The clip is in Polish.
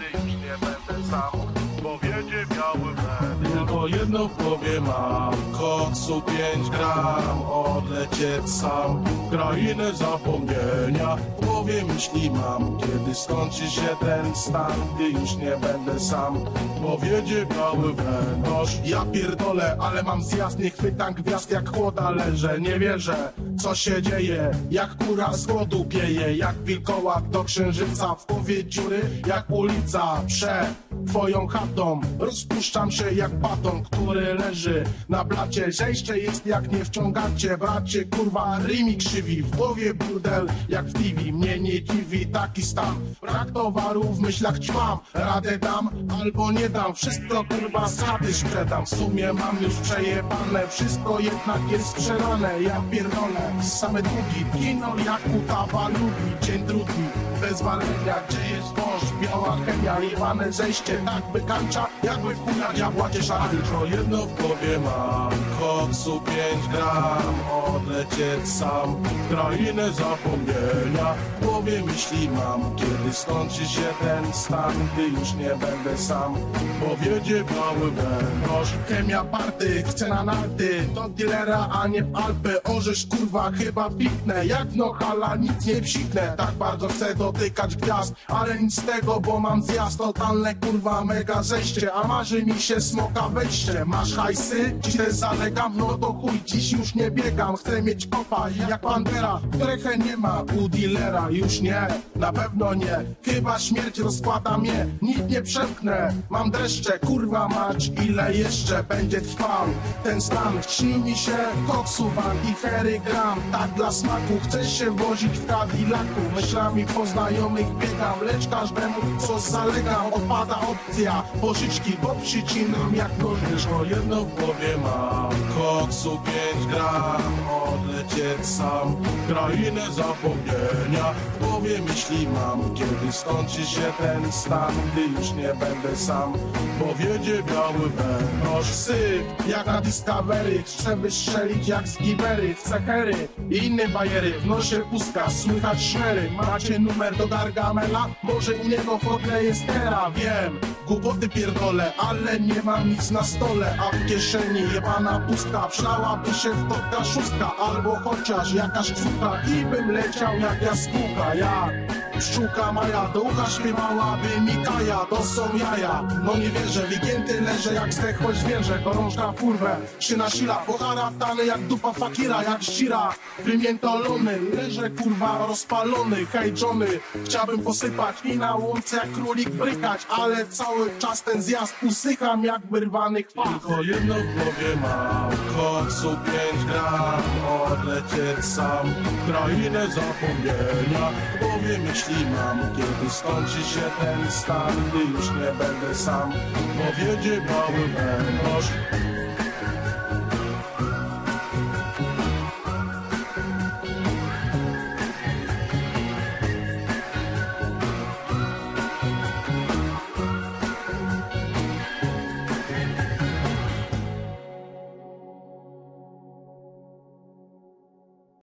gdy już nie będę sam, bo wiedzie biały węgorz. Tylko jedno w głowie mam, koksu 5 gram, odlecieć sam w krainę zapomnienia. W głowie myśli mam, kiedy skończy się ten stan, gdy już nie będę sam, bo wiedzie biały węgorz. Ja pierdolę, ale mam zjazd, nie chwytam gwiazd jak chłoda leżę. Nie wierzę, co się dzieje, jak kura z głodu pieje, jak wilkołak do księżyca, w głowie dziury jak ulica twoją chatą. Rozpuszczam się jak baton, który leży na blacie. Zejście jest jak nie wciągacie, bracie, kurwa, rymi krzywi. W głowie burdel jak w TV, mnie nie dziwi taki stan. Brak towaru, w myślach ćmam, radę dam albo nie dam. Wszystko kurwa z chaty sprzedam, w sumie mam już przejebane. Wszystko jednak jest sprzedane, ja pierdolę. Same długi, giną jak utawa lubi. Dzień drugi, bez walenia, gdzie jest wąż, biała chemia, jebane zejście. Tak by kańcza, jakby kuja diabła ciesza. Tylko jedno w głowie mam, koksu 5 gram, odlecieć sam w krainę zapomnienia. W głowie myśli mam, kiedy skończy się ten stan, gdy już nie będę sam, bo wiedzie biały węgorz. Chemia party, chcę na narty, do dealera, a nie w Alpy. Orzesz kurwa, chyba piknę, jak w Nohala nic nie psiknę. Tak bardzo chcę dotykać gwiazd, ale nic z tego, bo mam zjazd. Totalne kurwa mega zejście, a marzy mi się smoka wejście. Masz hajsy? Dziś też zalegam, no to chuj, dziś już nie biegam. Chcę mieć kopa jak Pantera, trochę nie ma u dealera. Już nie, na pewno nie, chyba śmierć rozkłada mnie, nic nie przemknę. Mam dreszcze, kurwa mać, ile jeszcze będzie trwał ten stan. Śni mi się koksu ban i hery gram, tak dla smaku. Chcę się wozić w Cadillacu, myślami po znajomych biegam, lecz każdemu co zalegam. Odpada opcja pożyczki, bo przycinam jak nożyk. Tylko jedno w głowie mam, koksu 5 gram, odlecieć sam w krainę zapomnienia. W głowie myśli mam, kiedy skończy się ten stan, gdy już nie będę sam, bo wiedzie biały węgorz. Syp jak na Discovery, chcę wystrzelić jak z Gibery. Chcę hery i inne bajery, w nosie pustka, słychać szmery. Macie numer do Gargamela? Może u niego w okle jest era, wiem. Głupoty pierdolę, ale nie mam nic na stole, a w kieszeni jebana pustka. Wszlałaby się w totka szóstka, albo chociaż jakaś czwórka i bym leciał jak jaskółka. Jak pszczółka Maja, do ucha śpiewałaby Mikaja, to są jaja. No nie wierzę, wygięty leżę jak zdechłe zwierzę. Gorączka w kurwę, szyna sila, poharatany jak dupa fakira, jak ścira wymiętolony. Leżę kurwa rozpalony, hej Johnny, chciałbym posypać i na łące jak królik brykać, ale cały czas ten zjazd usycham jak wyrwany chwast. Tylko jedno w głowie mam, koksu 5 gram, odlecieć sam w krainę zapomnienia. W głowie myśli mam, kiedy skończy się ten stan, gdy już nie będę sam, bo wiedzie biały węgorz.